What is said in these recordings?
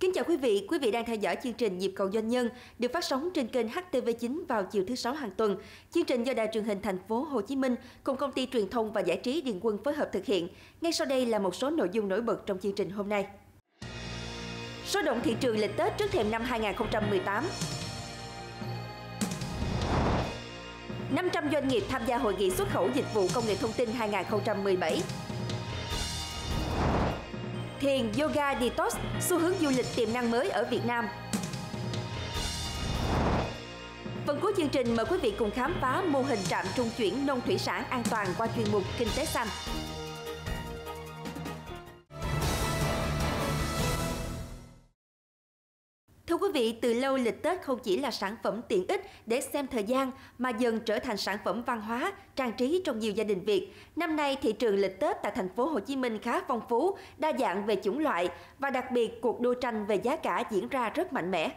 Kính chào quý vị đang theo dõi chương trình Nhịp cầu doanh nhân được phát sóng trên kênh HTV9 vào chiều thứ Sáu hàng tuần. Chương trình do Đài truyền hình Thành phố Hồ Chí Minh cùng công ty truyền thông và giải trí Điền Quân phối hợp thực hiện. Ngay sau đây là một số nội dung nổi bật trong chương trình hôm nay. Sôi động thị trường lịch Tết trước thềm năm 2018. 500 doanh nghiệp tham gia hội nghị xuất khẩu dịch vụ công nghệ thông tin 2017. Thiền, yoga, detox, xu hướng du lịch tiềm năng mới ở Việt Nam. Phần cuối chương trình mời quý vị cùng khám phá mô hình trạm trung chuyển nông thủy sản an toàn qua chuyên mục Kinh tế xanh. Thưa quý vị, từ lâu lịch Tết không chỉ là sản phẩm tiện ích để xem thời gian mà dần trở thành sản phẩm văn hóa, trang trí trong nhiều gia đình Việt. Năm nay, thị trường lịch Tết tại thành phố Hồ Chí Minh khá phong phú, đa dạng về chủng loại và đặc biệt cuộc đua tranh về giá cả diễn ra rất mạnh mẽ.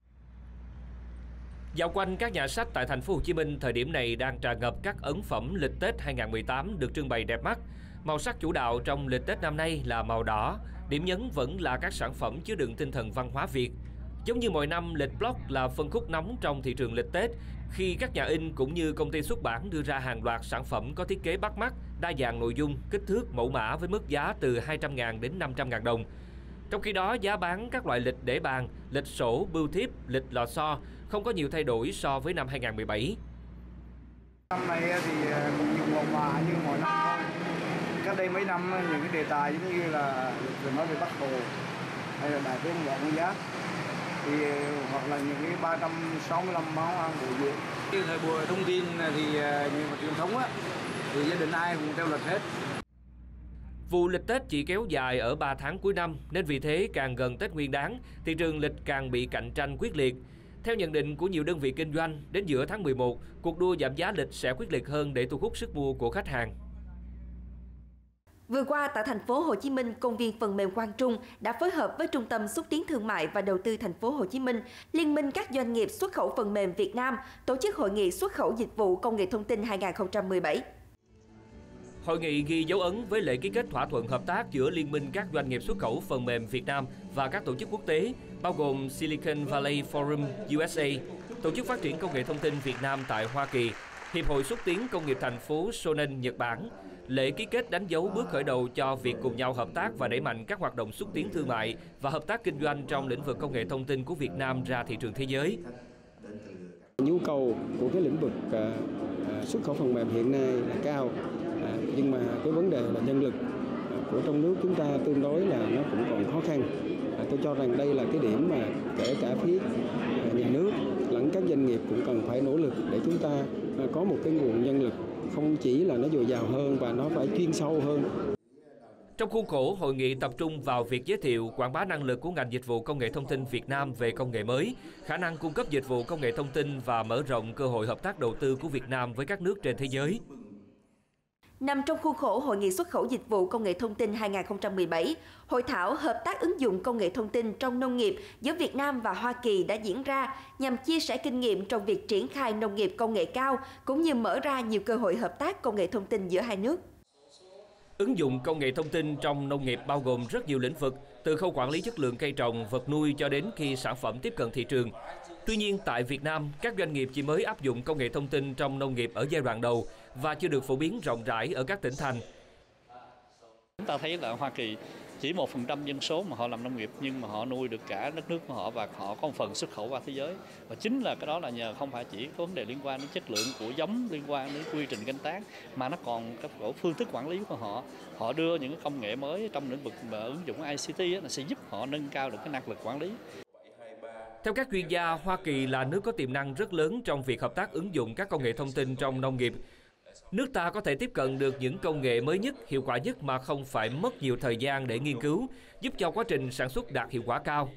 Dạo quanh các nhà sách tại thành phố Hồ Chí Minh, thời điểm này đang tràn ngập các ấn phẩm lịch Tết 2018 được trưng bày đẹp mắt. Màu sắc chủ đạo trong lịch Tết năm nay là màu đỏ, điểm nhấn vẫn là các sản phẩm chứa đựng tinh thần văn hóa Việt. Giống như mọi năm, lịch blog là phân khúc nóng trong thị trường lịch Tết khi các nhà in cũng như công ty xuất bản đưa ra hàng loạt sản phẩm có thiết kế bắt mắt, đa dạng nội dung, kích thước, mẫu mã với mức giá từ 200.000 đến 500.000 đồng. Trong khi đó, giá bán các loại lịch để bàn, lịch sổ, bưu thiếp, lịch lò xo không có nhiều thay đổi so với năm 2017. Năm nay thì nhiều màu mã như mọi năm thôi. Cách đây mấy năm những cái đề tài giống như là nói về Bắc Hồ hay là Đại tướng Võ Nguyên Giáp thì hoặc là những cái 365 món ăn bổ dưỡng. Cái thời buổi thông tin thì như mà truyền thống á thì gia đình ai cũng theo lịch hết. Vụ lịch Tết chỉ kéo dài ở 3 tháng cuối năm nên vì thế càng gần Tết Nguyên đán, thị trường lịch càng bị cạnh tranh quyết liệt. Theo nhận định của nhiều đơn vị kinh doanh, đến giữa tháng 11, cuộc đua giảm giá lịch sẽ quyết liệt hơn để thu hút sức mua của khách hàng. Vừa qua tại thành phố Hồ Chí Minh, công viên phần mềm Quang Trung đã phối hợp với Trung tâm xúc tiến thương mại và đầu tư thành phố Hồ Chí Minh, Liên minh các doanh nghiệp xuất khẩu phần mềm Việt Nam tổ chức hội nghị xuất khẩu dịch vụ công nghệ thông tin 2017. Hội nghị ghi dấu ấn với lễ ký kết thỏa thuận hợp tác giữa Liên minh các doanh nghiệp xuất khẩu phần mềm Việt Nam và các tổ chức quốc tế, bao gồm Silicon Valley Forum USA, Tổ chức Phát triển Công nghệ Thông tin Việt Nam tại Hoa Kỳ, Hiệp hội xúc tiến công nghiệp thành phố Shonan, Nhật Bản. Lễ ký kết đánh dấu bước khởi đầu cho việc cùng nhau hợp tác và đẩy mạnh các hoạt động xúc tiến thương mại và hợp tác kinh doanh trong lĩnh vực công nghệ thông tin của Việt Nam ra thị trường thế giới. Nhu cầu của cái lĩnh vực xuất khẩu phần mềm hiện nay là cao, nhưng mà cái vấn đề là nhân lực của trong nước chúng ta tương đối là nó cũng còn khó khăn. Tôi cho rằng đây là cái điểm mà kể cả phía nhà nước lẫn các doanh nghiệp cũng cần phải nỗ lực để chúng ta có một cái nguồn nhân lực không chỉ là nó dồi dào hơn và nó phải chuyên sâu hơn. Trong khuôn khổ hội nghị tập trung vào việc giới thiệu, quảng bá năng lực của ngành dịch vụ công nghệ thông tin Việt Nam về công nghệ mới, khả năng cung cấp dịch vụ công nghệ thông tin và mở rộng cơ hội hợp tác đầu tư của Việt Nam với các nước trên thế giới. Nằm trong khuôn khổ Hội nghị xuất khẩu dịch vụ công nghệ thông tin 2017, hội thảo hợp tác ứng dụng công nghệ thông tin trong nông nghiệp giữa Việt Nam và Hoa Kỳ đã diễn ra nhằm chia sẻ kinh nghiệm trong việc triển khai nông nghiệp công nghệ cao cũng như mở ra nhiều cơ hội hợp tác công nghệ thông tin giữa hai nước. Ứng dụng công nghệ thông tin trong nông nghiệp bao gồm rất nhiều lĩnh vực, từ khâu quản lý chất lượng cây trồng, vật nuôi cho đến khi sản phẩm tiếp cận thị trường. Tuy nhiên, tại Việt Nam, các doanh nghiệp chỉ mới áp dụng công nghệ thông tin trong nông nghiệp ở giai đoạn đầu và chưa được phổ biến rộng rãi ở các tỉnh thành. Chúng ta thấy là Hoa Kỳ chỉ 1% dân số mà họ làm nông nghiệp nhưng mà họ nuôi được cả đất nước của họ và họ có một phần xuất khẩu qua thế giới. Và chính là cái đó là nhờ không phải chỉ có vấn đề liên quan đến chất lượng của giống, liên quan đến quy trình canh tác mà nó còn các phương thức quản lý của họ. Họ đưa những cái công nghệ mới trong lĩnh vực ứng dụng ICT nó sẽ giúp họ nâng cao được cái năng lực quản lý. Theo các chuyên gia, Hoa Kỳ là nước có tiềm năng rất lớn trong việc hợp tác ứng dụng các công nghệ thông tin trong nông nghiệp. Nước ta có thể tiếp cận được những công nghệ mới nhất, hiệu quả nhất mà không phải mất nhiều thời gian để nghiên cứu, giúp cho quá trình sản xuất đạt hiệu quả cao.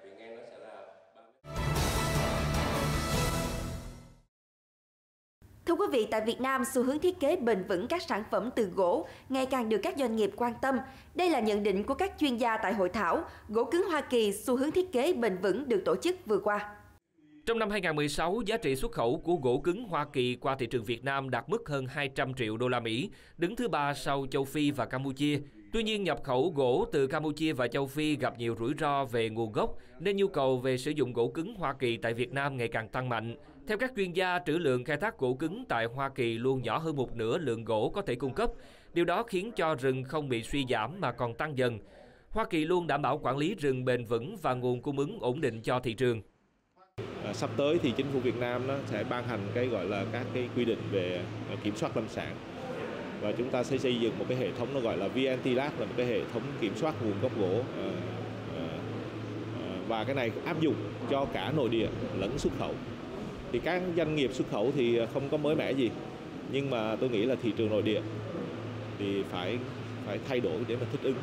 Thưa quý vị, tại Việt Nam, xu hướng thiết kế bền vững các sản phẩm từ gỗ ngày càng được các doanh nghiệp quan tâm. Đây là nhận định của các chuyên gia tại hội thảo Gỗ cứng Hoa Kỳ, xu hướng thiết kế bền vững được tổ chức vừa qua. Trong năm 2016, giá trị xuất khẩu của gỗ cứng Hoa Kỳ qua thị trường Việt Nam đạt mức hơn 200 triệu đô la Mỹ, đứng thứ 3 sau châu Phi và Campuchia. Tuy nhiên, nhập khẩu gỗ từ Campuchia và châu Phi gặp nhiều rủi ro về nguồn gốc, nên nhu cầu về sử dụng gỗ cứng Hoa Kỳ tại Việt Nam ngày càng tăng mạnh. Theo các chuyên gia, trữ lượng khai thác gỗ cứng tại Hoa Kỳ luôn nhỏ hơn một nửa lượng gỗ có thể cung cấp. Điều đó khiến cho rừng không bị suy giảm mà còn tăng dần. Hoa Kỳ luôn đảm bảo quản lý rừng bền vững và nguồn cung ứng ổn định cho thị trường. Sắp tới thì chính phủ Việt Nam nó sẽ ban hành cái gọi là các cái quy định về kiểm soát lâm sản. Và chúng ta sẽ xây dựng một cái hệ thống nó gọi là VNT-Lab, là một cái hệ thống kiểm soát nguồn gốc gỗ. Và cái này áp dụng cho cả nội địa lẫn xuất khẩu. Thì các doanh nghiệp xuất khẩu thì không có mới mẻ gì. Nhưng mà tôi nghĩ là thị trường nội địa thì phải thay đổi để mà thích ứng.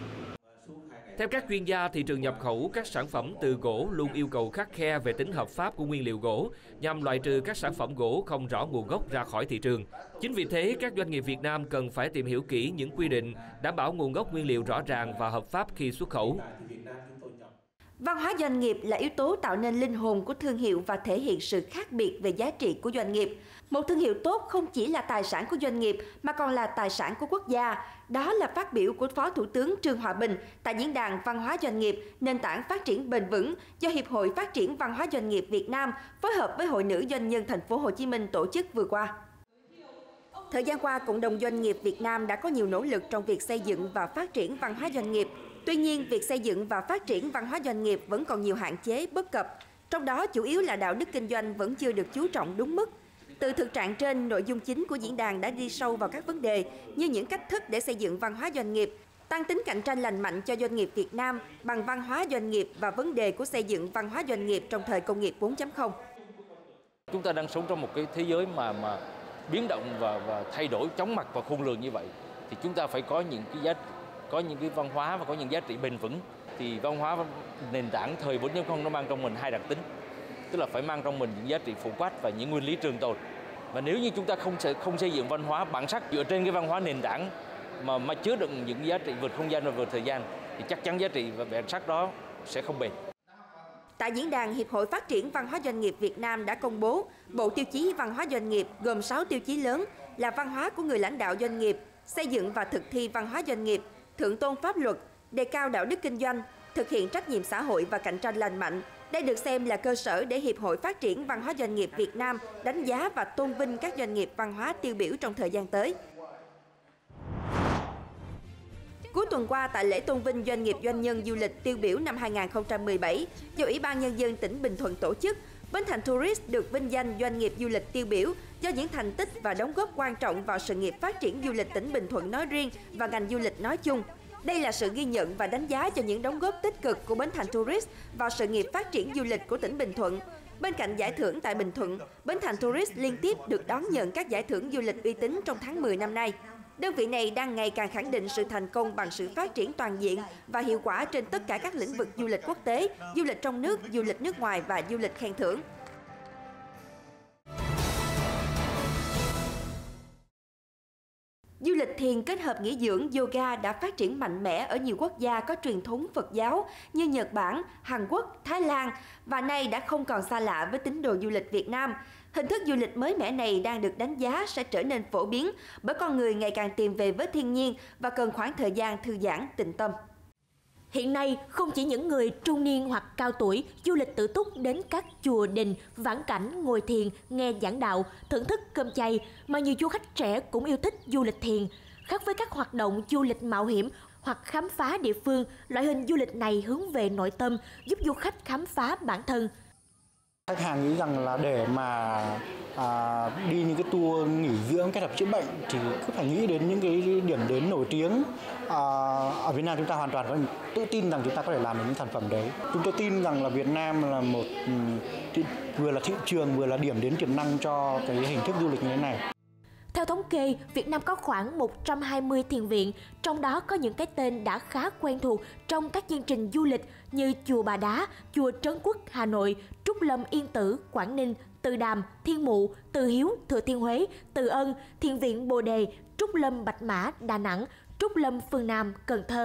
Theo các chuyên gia, thị trường nhập khẩu các sản phẩm từ gỗ luôn yêu cầu khắt khe về tính hợp pháp của nguyên liệu gỗ nhằm loại trừ các sản phẩm gỗ không rõ nguồn gốc ra khỏi thị trường. Chính vì thế, các doanh nghiệp Việt Nam cần phải tìm hiểu kỹ những quy định đảm bảo nguồn gốc nguyên liệu rõ ràng và hợp pháp khi xuất khẩu. Văn hóa doanh nghiệp là yếu tố tạo nên linh hồn của thương hiệu và thể hiện sự khác biệt về giá trị của doanh nghiệp. Một thương hiệu tốt không chỉ là tài sản của doanh nghiệp mà còn là tài sản của quốc gia. Đó là phát biểu của Phó Thủ tướng Trương Hòa Bình tại Diễn đàn Văn hóa Doanh nghiệp, nền tảng phát triển bền vững do Hiệp hội Phát triển Văn hóa Doanh nghiệp Việt Nam phối hợp với Hội Nữ Doanh nhân Thành phố Hồ Chí Minh tổ chức vừa qua. Thời gian qua, cộng đồng doanh nghiệp Việt Nam đã có nhiều nỗ lực trong việc xây dựng và phát triển văn hóa doanh nghiệp. Tuy nhiên, việc xây dựng và phát triển văn hóa doanh nghiệp vẫn còn nhiều hạn chế, bất cập. Trong đó, chủ yếu là đạo đức kinh doanh vẫn chưa được chú trọng đúng mức. Từ thực trạng trên, nội dung chính của diễn đàn đã đi sâu vào các vấn đề như những cách thức để xây dựng văn hóa doanh nghiệp, tăng tính cạnh tranh lành mạnh cho doanh nghiệp Việt Nam bằng văn hóa doanh nghiệp và vấn đề của xây dựng văn hóa doanh nghiệp trong thời công nghiệp 4.0. Chúng ta đang sống trong một cái thế giới mà biến động và thay đổi chóng mặt và khôn lường như vậy, thì chúng ta phải có những cái văn hóa và có những giá trị bền vững. Thì văn hóa nền tảng thời 4.0 nó mang trong mình hai đặc tính, tức là phải mang trong mình những giá trị phổ quát và những nguyên lý trường tồn. Và nếu như chúng ta không xây dựng văn hóa bản sắc dựa trên cái văn hóa nền tảng mà chứa đựng những giá trị vượt không gian và vượt thời gian, thì chắc chắn giá trị và bản sắc đó sẽ không bền. Tại diễn đàn, Hiệp hội Phát triển Văn hóa Doanh nghiệp Việt Nam đã công bố Bộ Tiêu chí Văn hóa Doanh nghiệp gồm 6 tiêu chí lớn là văn hóa của người lãnh đạo doanh nghiệp, xây dựng và thực thi văn hóa doanh nghiệp, thượng tôn pháp luật, đề cao đạo đức kinh doanh, thực hiện trách nhiệm xã hội và cạnh tranh lành mạnh. Đây được xem là cơ sở để Hiệp hội Phát triển Văn hóa Doanh nghiệp Việt Nam đánh giá và tôn vinh các doanh nghiệp văn hóa tiêu biểu trong thời gian tới. Cuối tuần qua, tại lễ tôn vinh doanh nghiệp doanh nhân du lịch tiêu biểu năm 2017 do Ủy ban Nhân dân tỉnh Bình Thuận tổ chức, Bến Thành Tourist được vinh danh doanh nghiệp du lịch tiêu biểu do những thành tích và đóng góp quan trọng vào sự nghiệp phát triển du lịch tỉnh Bình Thuận nói riêng và ngành du lịch nói chung. Đây là sự ghi nhận và đánh giá cho những đóng góp tích cực của Bến Thành Tourist vào sự nghiệp phát triển du lịch của tỉnh Bình Thuận. Bên cạnh giải thưởng tại Bình Thuận, Bến Thành Tourist liên tiếp được đón nhận các giải thưởng du lịch uy tín trong tháng 10 năm nay. Đơn vị này đang ngày càng khẳng định sự thành công bằng sự phát triển toàn diện và hiệu quả trên tất cả các lĩnh vực du lịch quốc tế, du lịch trong nước, du lịch nước ngoài và du lịch khen thưởng. Du lịch thiền kết hợp nghỉ dưỡng yoga đã phát triển mạnh mẽ ở nhiều quốc gia có truyền thống Phật giáo như Nhật Bản, Hàn Quốc, Thái Lan và nay đã không còn xa lạ với tín đồ du lịch Việt Nam. Hình thức du lịch mới mẻ này đang được đánh giá sẽ trở nên phổ biến bởi con người ngày càng tìm về với thiên nhiên và cần khoảng thời gian thư giãn, tĩnh tâm. Hiện nay, không chỉ những người trung niên hoặc cao tuổi du lịch tự túc đến các chùa đình, vãn cảnh, ngồi thiền, nghe giảng đạo, thưởng thức cơm chay, mà nhiều du khách trẻ cũng yêu thích du lịch thiền. Khác với các hoạt động du lịch mạo hiểm hoặc khám phá địa phương, loại hình du lịch này hướng về nội tâm, giúp du khách khám phá bản thân. Khách hàng nghĩ rằng là để mà đi những cái tour nghỉ dưỡng kết hợp chữa bệnh thì cứ phải nghĩ đến những cái điểm đến nổi tiếng. Ở Việt Nam chúng ta hoàn toàn có tự tin rằng chúng ta có thể làm được những sản phẩm đấy. Chúng tôi tin rằng là Việt Nam là một vừa là thị trường vừa là điểm đến tiềm năng cho cái hình thức du lịch như thế này. Theo thống kê, Việt Nam có khoảng 120 thiền viện, trong đó có những cái tên đã khá quen thuộc trong các chương trình du lịch như Chùa Bà Đá, Chùa Trấn Quốc Hà Nội, Trúc Lâm Yên Tử Quảng Ninh, Từ Đàm Thiên Mụ, Từ Hiếu Thừa Thiên Huế, Từ Ân Thiền viện Bồ Đề, Trúc Lâm Bạch Mã Đà Nẵng, Trúc Lâm Phương Nam Cần Thơ.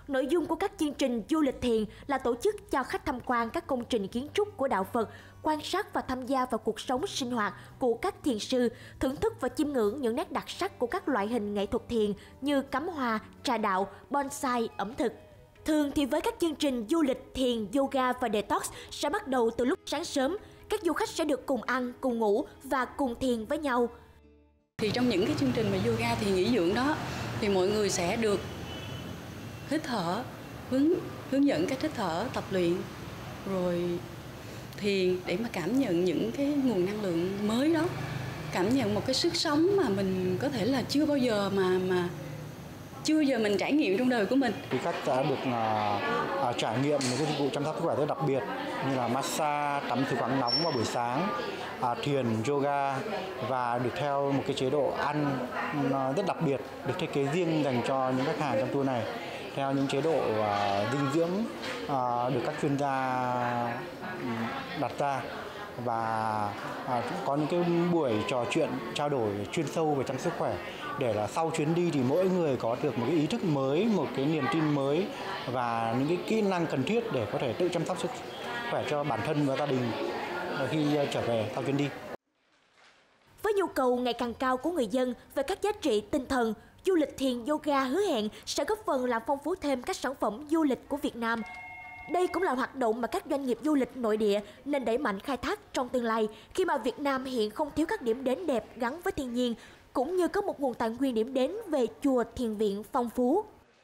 Nội dung của các chương trình du lịch thiền là tổ chức cho khách tham quan các công trình kiến trúc của đạo Phật, quan sát và tham gia vào cuộc sống sinh hoạt của các thiền sư, thưởng thức và chiêm ngưỡng những nét đặc sắc của các loại hình nghệ thuật thiền như cắm hoa, trà đạo, bonsai, ẩm thực. Thường thì với các chương trình du lịch thiền, yoga và detox sẽ bắt đầu từ lúc sáng sớm, các du khách sẽ được cùng ăn, cùng ngủ và cùng thiền với nhau. Thì trong những cái chương trình mà yoga thì nghỉ dưỡng đó thì mọi người sẽ được hít thở, hướng dẫn cách hít thở, tập luyện rồi thiền để mà cảm nhận những cái nguồn năng lượng mới đó, cảm nhận một cái sức sống mà mình có thể là chưa bao giờ mình trải nghiệm trong đời của mình. Thì khách đã được trải nghiệm những cái dịch vụ chăm sóc sức khỏe rất đặc biệt như là massage, tắm suối khoáng nóng vào buổi sáng, thiền, yoga và được theo một cái chế độ ăn rất đặc biệt được thiết kế riêng dành cho những khách hàng trong tour này, theo những chế độ dinh dưỡng được các chuyên gia đặt ra, và có những cái buổi trò chuyện trao đổi chuyên sâu về chăm sóc sức khỏe để là sau chuyến đi thì mỗi người có được một cái ý thức mới, một cái niềm tin mới và những cái kỹ năng cần thiết để có thể tự chăm sóc sức khỏe cho bản thân và gia đình khi trở về sau chuyến đi. Với nhu cầu ngày càng cao của người dân về các giá trị tinh thần, du lịch thiền yoga hứa hẹn sẽ góp phần làm phong phú thêm các sản phẩm du lịch của Việt Nam. Đây cũng là hoạt động mà các doanh nghiệp du lịch nội địa nên đẩy mạnh khai thác trong tương lai, khi mà Việt Nam hiện không thiếu các điểm đến đẹp gắn với thiên nhiên, cũng như có một nguồn tài nguyên điểm đến về chùa thiền viện phong phú.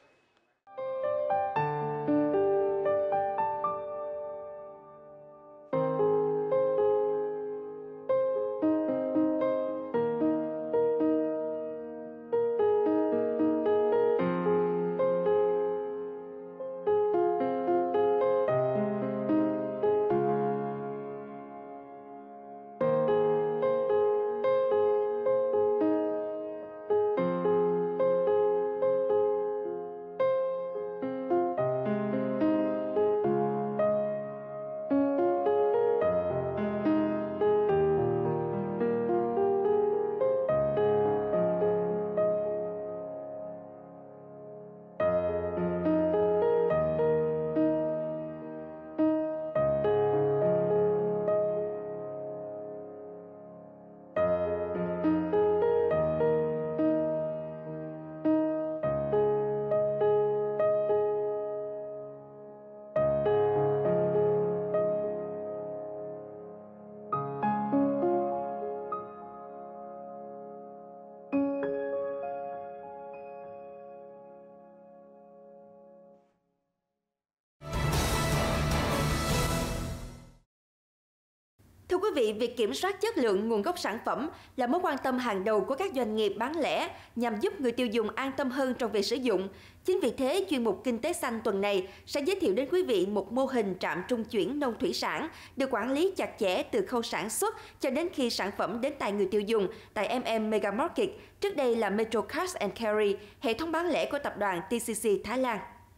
Thưa quý vị, việc kiểm soát chất lượng nguồn gốc sản phẩm là mối quan tâm hàng đầu của các doanh nghiệp bán lẻ nhằm giúp người tiêu dùng an tâm hơn trong việc sử dụng. Chính vì thế, chuyên mục Kinh tế xanh tuần này sẽ giới thiệu đến quý vị một mô hình trạm trung chuyển nông thủy sản được quản lý chặt chẽ từ khâu sản xuất cho đến khi sản phẩm đến tay người tiêu dùng tại Mega Market, trước đây là Metro Cash and Carry, hệ thống bán lẻ của tập đoàn TCC Thái Lan.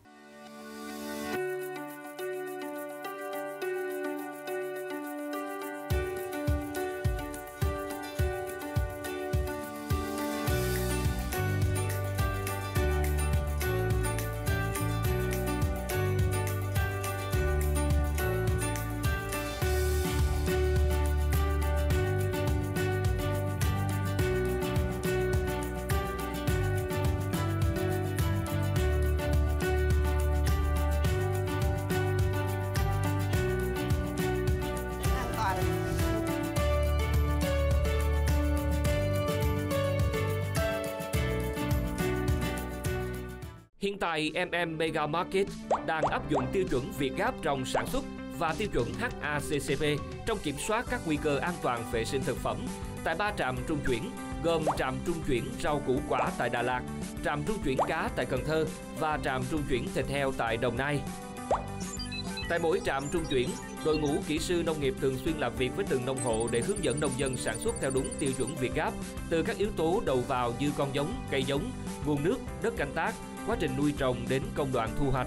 Hiện tại, Mega Market đang áp dụng tiêu chuẩn Việt Gáp trong sản xuất và tiêu chuẩn HACCP trong kiểm soát các nguy cơ an toàn vệ sinh thực phẩm tại 3 trạm trung chuyển, gồm trạm trung chuyển rau củ quả tại Đà Lạt, trạm trung chuyển cá tại Cần Thơ và trạm trung chuyển thịt heo tại Đồng Nai. Tại mỗi trạm trung chuyển, đội ngũ kỹ sư nông nghiệp thường xuyên làm việc với từng nông hộ để hướng dẫn nông dân sản xuất theo đúng tiêu chuẩn Việt Gáp, từ các yếu tố đầu vào như con giống, cây giống, nguồn nước, đất canh tác, quá trình nuôi trồng đến công đoạn thu hoạch.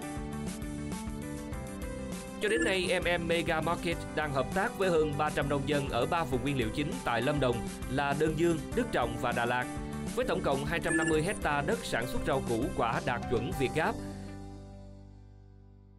Cho đến nay, Mega Market đang hợp tác với hơn 300 nông dân ở 3 vùng nguyên liệu chính tại Lâm Đồng là Đơn Dương, Đức Trọng và Đà Lạt, với tổng cộng 250 hectare đất sản xuất rau củ quả đạt chuẩn Việt Gáp.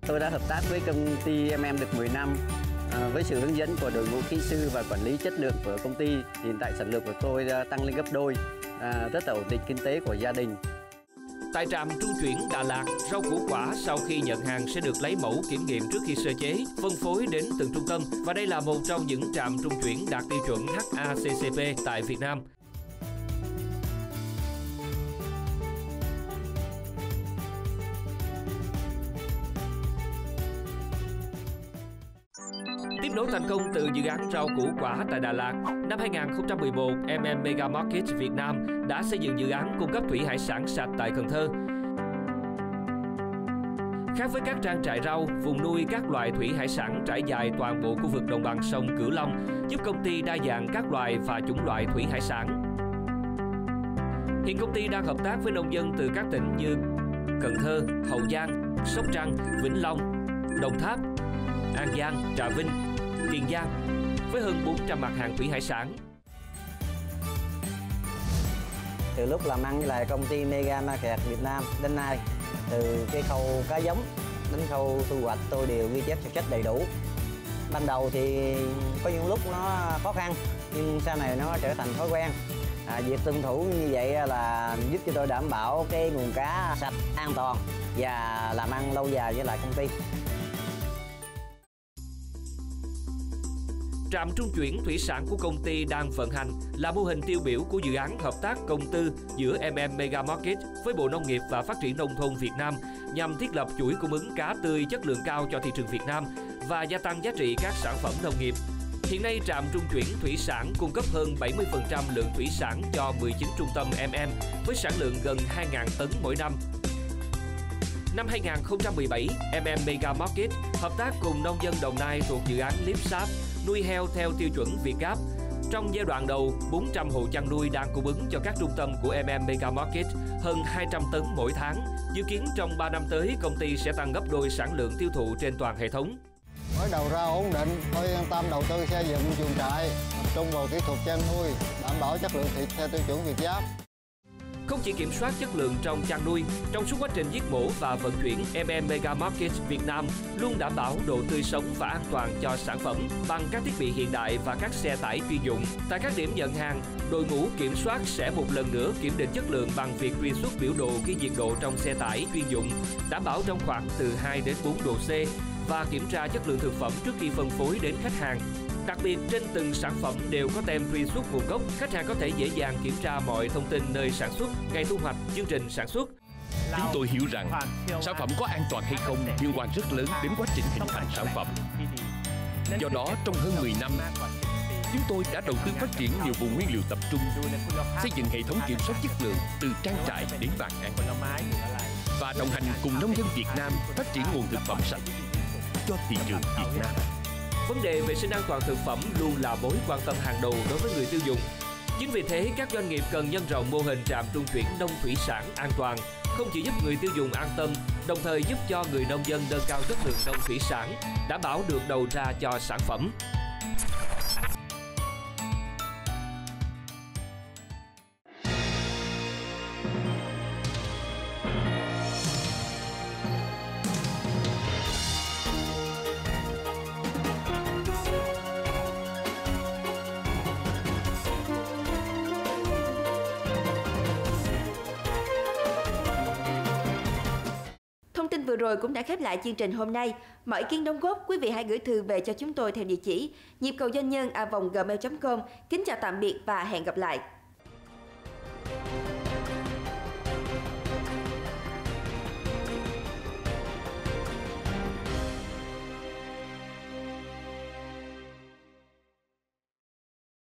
Tôi đã hợp tác với công ty được 10 năm. Với sự hướng dẫn của đội ngũ kỹ sư và quản lý chất lượng của công ty, hiện tại sản lượng của tôi tăng lên gấp đôi, rất là ổn định kinh tế của gia đình. Tại trạm trung chuyển Đà Lạt, rau củ quả sau khi nhận hàng sẽ được lấy mẫu kiểm nghiệm trước khi sơ chế, phân phối đến từng trung tâm và đây là một trong những trạm trung chuyển đạt tiêu chuẩn HACCP tại Việt Nam. Tiếp nối thành công từ dự án rau củ quả tại Đà Lạt, năm 2011, Mega Market Việt Nam đã xây dựng dự án cung cấp thủy hải sản sạch tại Cần Thơ. Khác với các trang trại rau, vùng nuôi các loại thủy hải sản trải dài toàn bộ khu vực đồng bằng sông Cửu Long, giúp công ty đa dạng các loài và chủng loại thủy hải sản. Hiện công ty đang hợp tác với nông dân từ các tỉnh như Cần Thơ, Hậu Giang, Sóc Trăng, Vĩnh Long, Đồng Tháp, An Giang, Trà Vinh, Tiền Giang với hơn 400 mặt hàng thủy hải sản. Từ lúc làm ăn với lại công ty Mega Market Việt Nam đến nay, từ cái khâu cá giống đến khâu thu hoạch tôi đều ghi chép sổ sách đầy đủ. Ban đầu thì có những lúc nó khó khăn nhưng sau này nó trở thành thói quen. Việc tuân thủ như vậy là giúp cho tôi đảm bảo cái nguồn cá sạch, an toàn và làm ăn lâu dài với lại công ty. Trạm trung chuyển thủy sản của công ty đang vận hành là mô hình tiêu biểu của dự án hợp tác công tư giữa Mega Market với Bộ Nông nghiệp và Phát triển Nông thôn Việt Nam nhằm thiết lập chuỗi cung ứng cá tươi chất lượng cao cho thị trường Việt Nam và gia tăng giá trị các sản phẩm nông nghiệp. Hiện nay, trạm trung chuyển thủy sản cung cấp hơn 70% lượng thủy sản cho 19 trung tâm với sản lượng gần 2.000 tấn mỗi năm. Năm 2017, Mega Market hợp tác cùng nông dân Đồng Nai thuộc dự án Lipsap nuôi heo theo tiêu chuẩn Việt Gáp. Trong giai đoạn đầu, 400 hộ chăn nuôi đang cung ứng cho các trung tâm của Mega Market hơn 200 tấn mỗi tháng. Dự kiến trong 3 năm tới, công ty sẽ tăng gấp đôi sản lượng tiêu thụ trên toàn hệ thống. Mới đầu ra ổn định, tôi yên tâm đầu tư xây dựng chuồng trại, tập trung vào kỹ thuật chăn nuôi, đảm bảo chất lượng thịt theo tiêu chuẩn Việt Gáp. Không chỉ kiểm soát chất lượng trong chăn nuôi, trong suốt quá trình giết mổ và vận chuyển, Mega Market Việt Nam luôn đảm bảo độ tươi sống và an toàn cho sản phẩm bằng các thiết bị hiện đại và các xe tải chuyên dụng. Tại các điểm nhận hàng, đội ngũ kiểm soát sẽ một lần nữa kiểm định chất lượng bằng việc truy xuất biểu đồ ghi nhiệt độ trong xe tải chuyên dụng, đảm bảo trong khoảng từ 2 đến 4 độ C và kiểm tra chất lượng thực phẩm trước khi phân phối đến khách hàng. Đặc biệt, trên từng sản phẩm đều có tem truy xuất nguồn gốc, khách hàng có thể dễ dàng kiểm tra mọi thông tin nơi sản xuất, ngày thu hoạch, chương trình sản xuất. Chúng tôi hiểu rằng sản phẩm có an toàn hay không liên quan rất lớn đến quá trình hình thành sản phẩm. Do đó, trong hơn 10 năm, chúng tôi đã đầu tư phát triển nhiều vùng nguyên liệu tập trung, xây dựng hệ thống kiểm soát chất lượng từ trang trại đến bàn ăn và đồng hành cùng nông dân Việt Nam phát triển nguồn thực phẩm sạch cho thị trường Việt Nam. Vấn đề vệ sinh an toàn thực phẩm luôn là mối quan tâm hàng đầu đối với người tiêu dùng. Chính vì thế, các doanh nghiệp cần nhân rộng mô hình trạm trung chuyển nông thủy sản an toàn, không chỉ giúp người tiêu dùng an tâm, đồng thời giúp cho người nông dân nâng cao chất lượng nông thủy sản, đảm bảo được đầu ra cho sản phẩm. Vừa rồi cũng đã khép lại chương trình hôm nay. Mọi ý kiến đóng góp, quý vị hãy gửi thư về cho chúng tôi theo địa chỉ nhịp cầu doanh nhân @gmail.com. Kính chào tạm biệt và hẹn gặp lại.